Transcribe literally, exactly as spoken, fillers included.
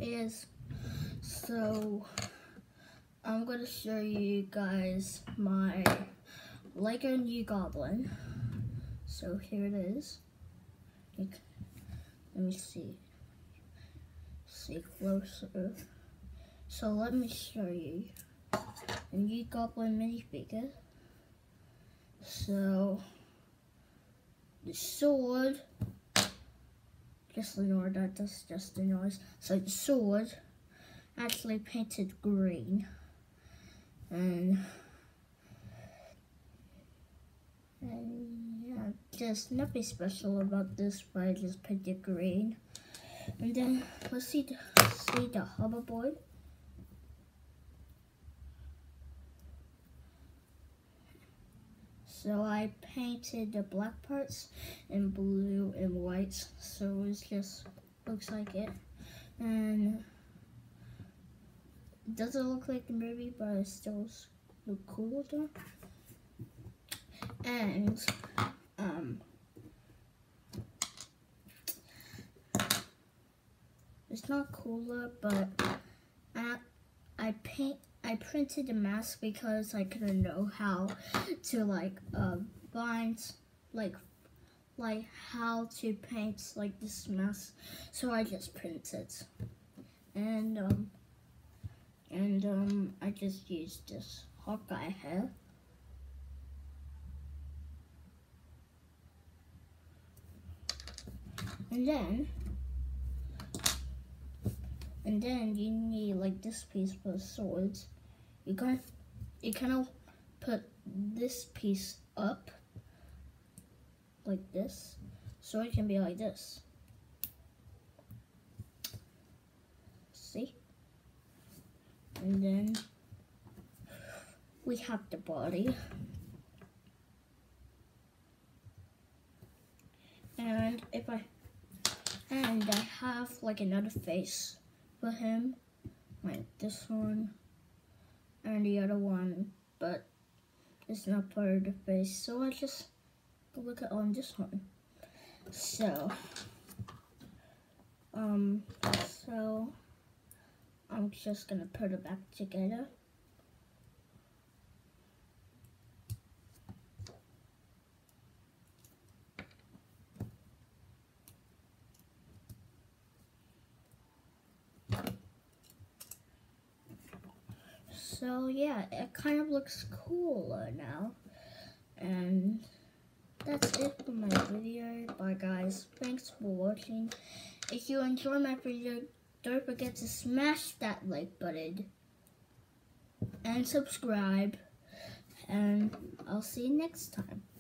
is. So I'm going to show you guys my Lego New Goblin. So here it is. Let me see. See closer. So let me show you a New Goblin minifigure. So the sword, just ignore that, that's just a noise. So the sword actually painted green, and and yeah, just nothing special about this, but I just painted green. And then let's see the see the hoverboard. So I painted the black parts in blue and white, so it just looks like it. And it doesn't look like the movie, but it still looks cool though. And um, it's not cooler, but I, I paint. I printed a mask because I couldn't know how to like uh, bind, like like how to paint like this mask, so I just printed, and um and um I just used this Hawkeye hair. And then and then you need like this piece for the swords. You can you kind of put this piece up like this, so it can be like this. See? And then we have the body. And if I and I have like another face for him, like this one and the other one, but it's not part of the face, so I just look at on this one. So um so I'm just gonna put it back together. So yeah, it kind of looks cooler now. And that's it for my video. Bye guys. Thanks for watching. If you enjoyed my video, don't forget to smash that like button and subscribe. And I'll see you next time.